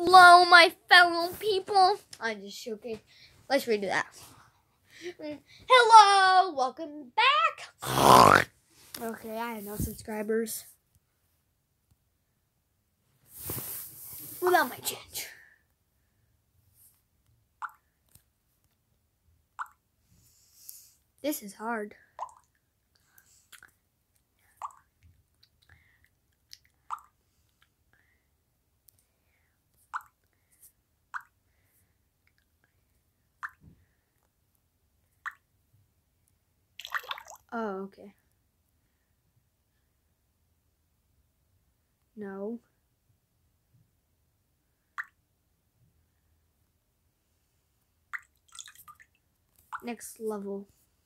Hello, my fellow people. I just joking. Let's redo that. Hello, welcome back. Okay, I have no subscribers. Without my change. This is hard. Oh, okay. No. Next level.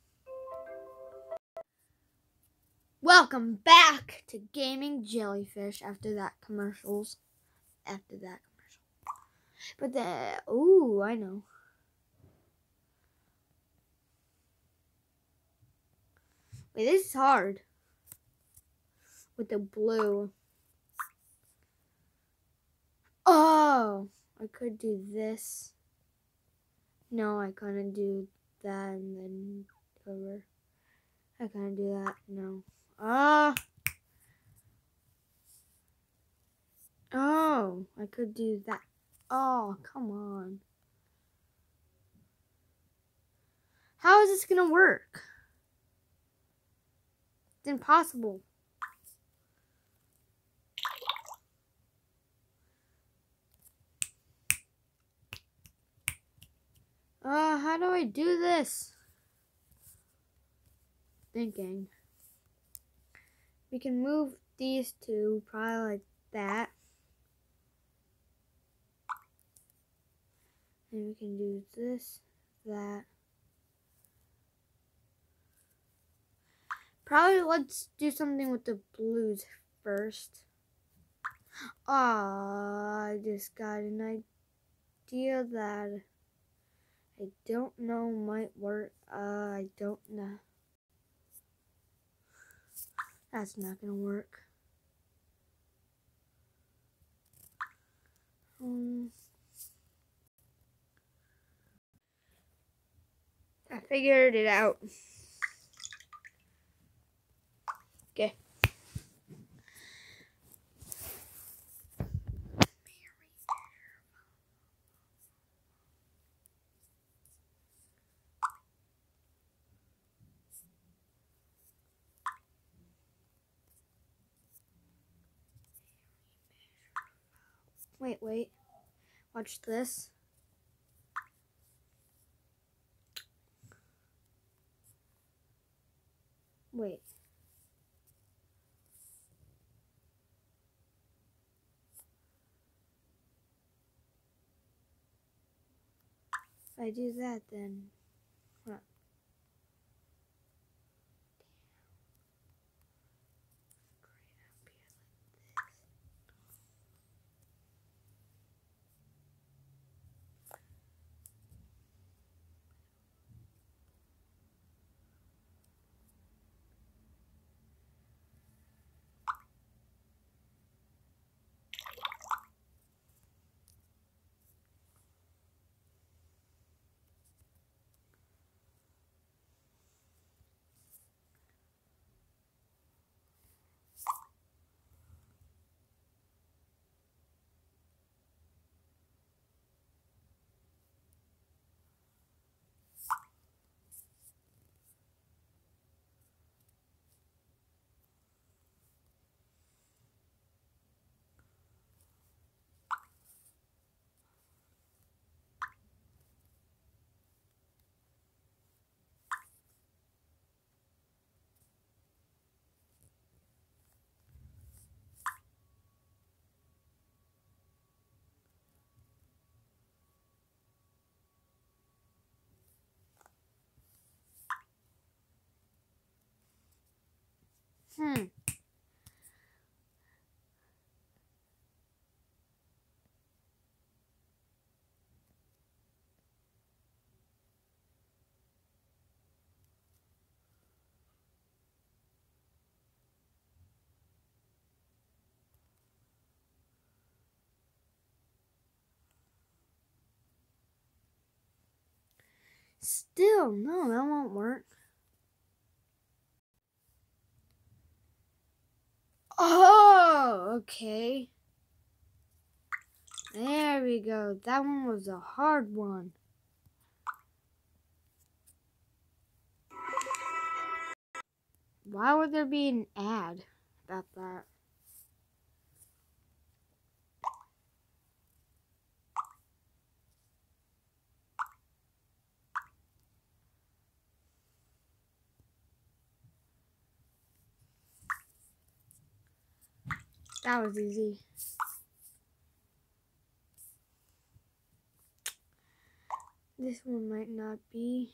Welcome back to Gaming Jellyfish after that commercial. But ooh, I know. Wait, this is hard. With the blue. Oh, I could do this. No, I couldn't do that and then over. I couldn't do that. No. Oh, I could do that. Oh, come on. How is this gonna work? It's impossible. How do I do this? Thinking. We can move these two probably like that. And we can do this, that. Probably let's do something with the blues first. I just got an idea that I don't know might work. I don't know. That's not gonna work. I figured it out. Okay. Wait. Watch this. Wait. If I do that, then what? Still, no, that won't work. Oh, okay. There we go. That one was a hard one. Why would there be an ad about that? That was easy. This one might not be.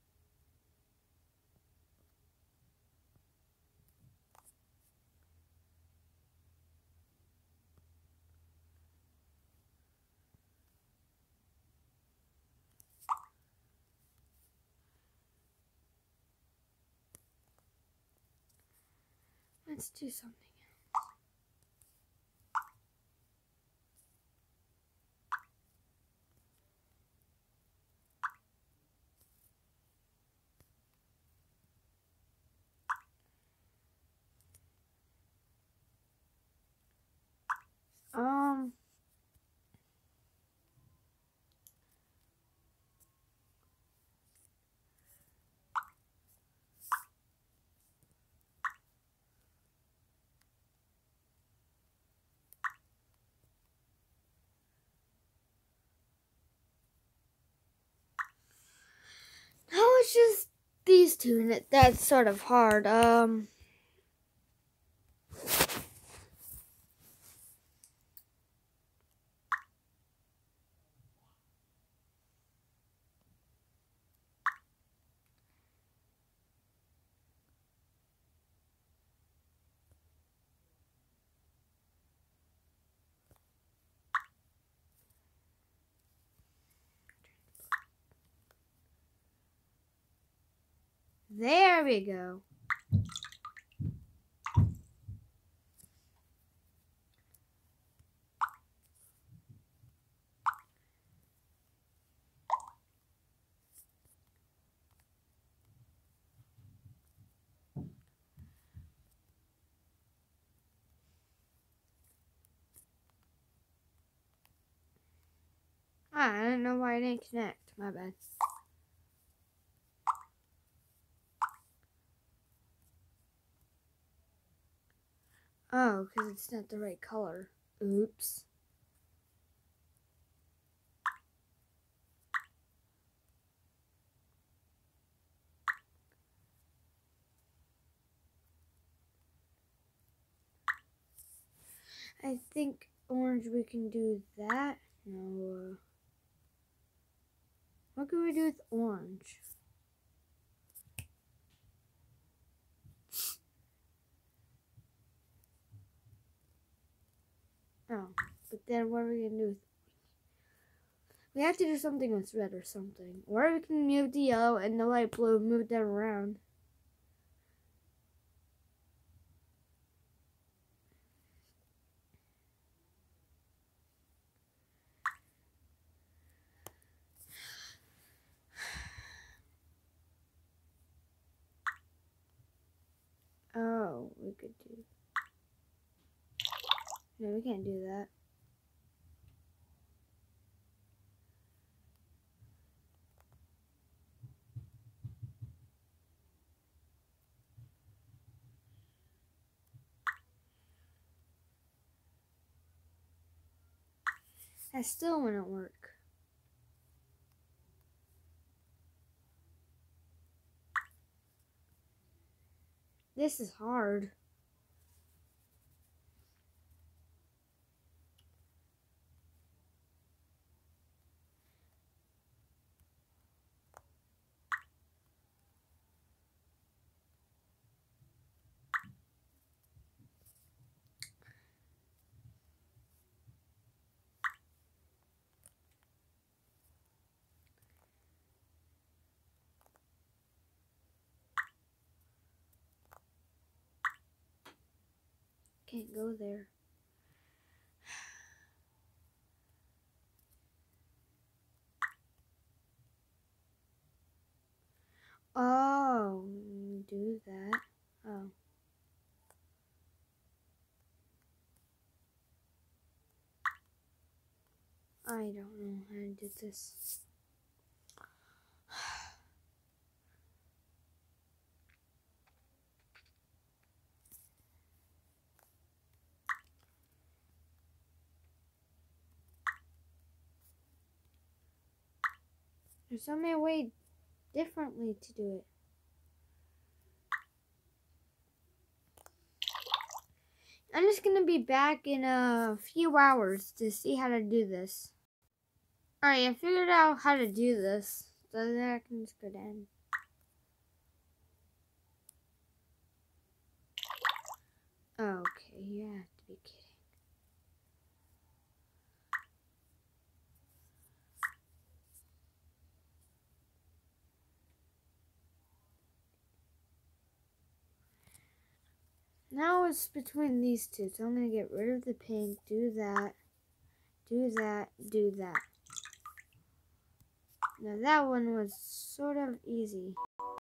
Let's do something else. No, it's just these two, and that's sort of hard. There we go. I don't know why I didn't connect. My bad. Oh, because it's not the right color. Oops. I think orange we can do that. No. What can we do with orange? Oh, but then what are we gonna do with? We have to do something with red or something. Or we can move the yellow and the light blue, move them around. Oh, we could do. No, we can't do that. That still wouldn't work. This is hard. Can't go there. Oh, do that. Oh. I don't know how to do this. There's so many ways differently to do it. I'm just gonna be back in a few hours to see how to do this. Alright, I figured out how to do this. So then I can just go down. Okay, you have to be kidding. Now it's between these two, so I'm gonna get rid of the pink, do that, do that, do that. Now that one was sort of easy.